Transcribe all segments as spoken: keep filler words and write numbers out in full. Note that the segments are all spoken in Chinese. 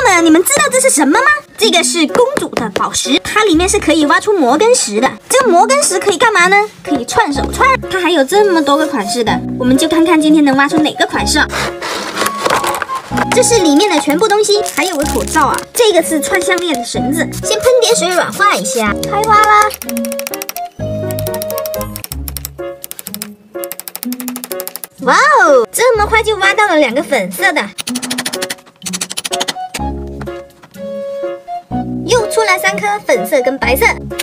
们，你们知道这是什么吗？这个是公主的宝石，它里面是可以挖出摩根石的。这个摩根石可以干嘛呢？可以串手串。它还有这么多个款式的，我们就看看今天能挖出哪个款式啊。这是里面的全部东西，还有个口罩啊。这个是串项链的绳子，先喷点水软化一下，开挖啦。哇哦，这么快就挖到了两个粉色的，又出来三颗粉色跟白色。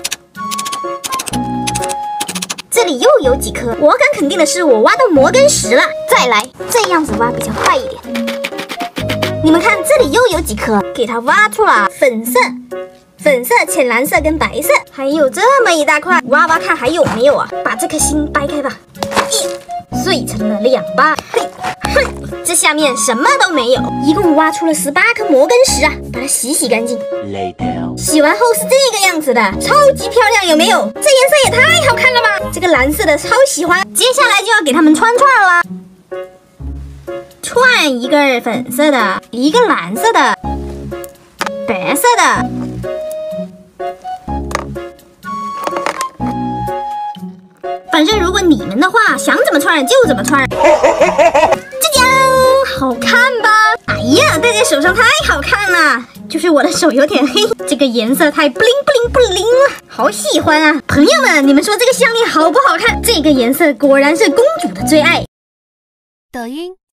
这里又有几颗，我敢肯定的是我挖到摩根石了。再来，这样子挖比较快一点。你们看，这里又有几颗，给它挖出了粉色、粉色、浅蓝色跟白色，还有这么一大块，挖挖看还有没有啊？把这颗心掰开吧，一碎成了两半，嘿，嘿，这下面什么都没有，一共挖出了十八颗摩根石啊！把它洗洗干净。Later. 洗完后是这个样子的，超级漂亮，有没有？这颜色也太好看了吧！这个蓝色的超喜欢，接下来就要给它们穿串了。串一个粉色的，一个蓝色的，白色的。反正如果你们的话，想怎么串就怎么串。这样好看吧？哎呀，戴在手上太好看了，就是我的手有点黑，这个颜色太 bling bling bling 了，好喜欢啊！朋友们，你们说这个项链好不好看？这个颜色果然是公主的最爱。 抖音。